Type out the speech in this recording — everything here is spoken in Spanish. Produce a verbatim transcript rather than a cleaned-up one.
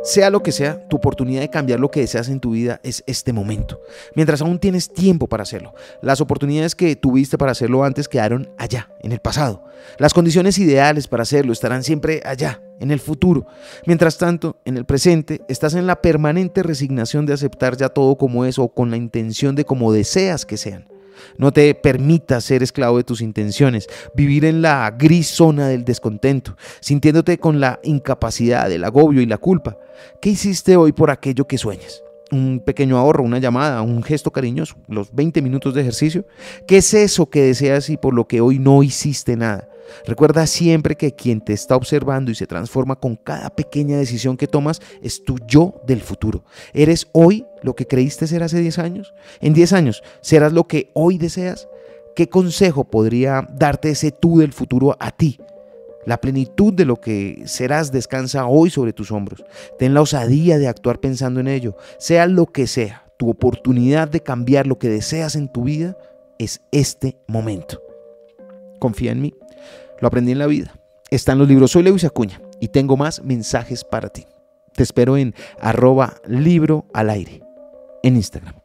Sea lo que sea, tu oportunidad de cambiar lo que deseas en tu vida es este momento. Mientras aún tienes tiempo para hacerlo. Las oportunidades que tuviste para hacerlo antes quedaron allá, en el pasado. Las condiciones ideales para hacerlo estarán siempre allá, en el futuro. Mientras tanto, en el presente, estás en la permanente resignación de aceptar ya todo como es o con la intención de como deseas que sean. No te permitas ser esclavo de tus intenciones, vivir en la gris zona del descontento, sintiéndote con la incapacidad, el agobio y la culpa. ¿Qué hiciste hoy por aquello que sueñas? Un pequeño ahorro, una llamada, un gesto cariñoso, los veinte minutos de ejercicio. ¿Qué es eso que deseas y por lo que hoy no hiciste nada? Recuerda siempre que quien te está observando y se transforma con cada pequeña decisión que tomas es tu yo del futuro. ¿Eres hoy lo que creíste ser hace diez años? ¿En diez años serás lo que hoy deseas? ¿Qué consejo podría darte ese tú del futuro a ti? La plenitud de lo que serás descansa hoy sobre tus hombros. Ten la osadía de actuar pensando en ello. Sea lo que sea, tu oportunidad de cambiar lo que deseas en tu vida es este momento. Confía en mí. Lo aprendí en la vida. Está en los libros. Soy Lewis Acuña y tengo más mensajes para ti. Te espero en arroba libro al aire en Instagram.